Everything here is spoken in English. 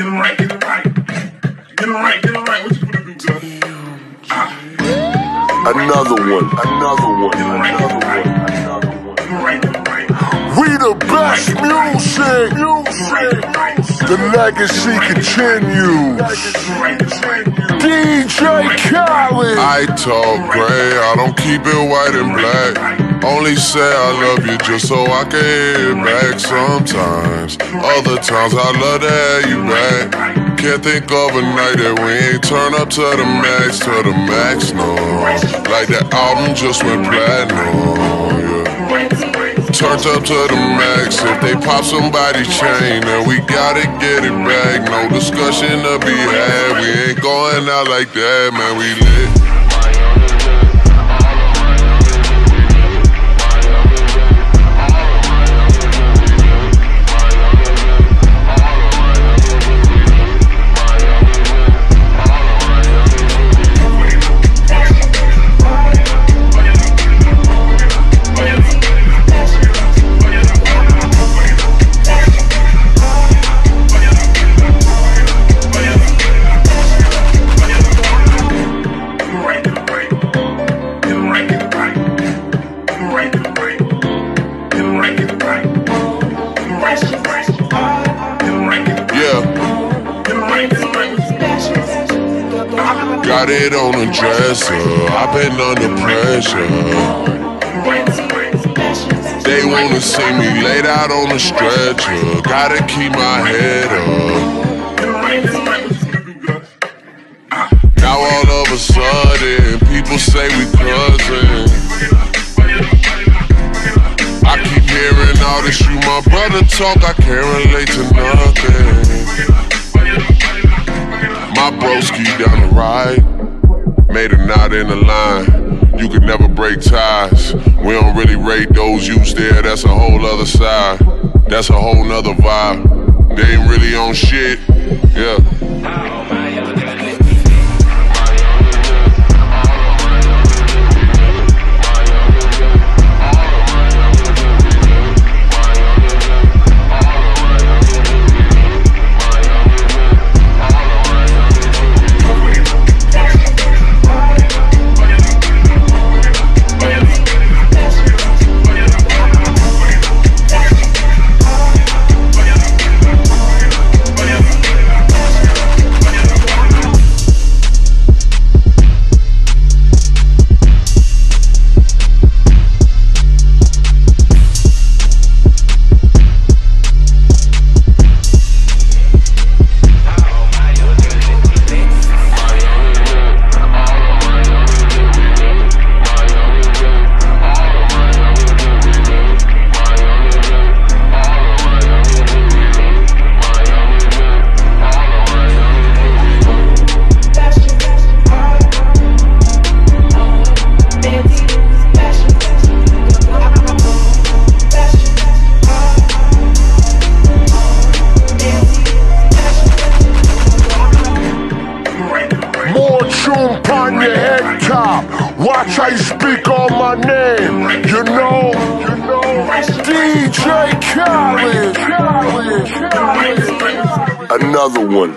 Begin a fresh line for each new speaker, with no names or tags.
it right, get it right. Get it right, get it right. What you gonna do, Gus?
Another one. We the best music. The legacy continues. DJ Khaled.
I talk gray, I don't keep it white and black. Only say I love you just so I can hear it back sometimes. Other times I love to have you back. Can't think of a night that we ain't turn up to the max, no. Like that album just went platinum, yeah. Turned up to the max. If they pop somebody's chain, then we gotta get it back. No discussion to be had. We ain't going out like that, man. We lit. Got it on the dresser, I've been under pressure. They wanna see me laid out on the stretcher. Gotta keep my head up. Now all of a sudden, people say we cousins. I keep hearing all this, you my brother talk, I can't relate to nothing. My broski down the ride, made a knot in the line. You could never break ties. We don't really rate those youths there, that's a whole other side. That's a whole nother vibe. They ain't really on shit, yeah.
On your head top, watch how you speak on my name. You know, DJ Khaled. Another one.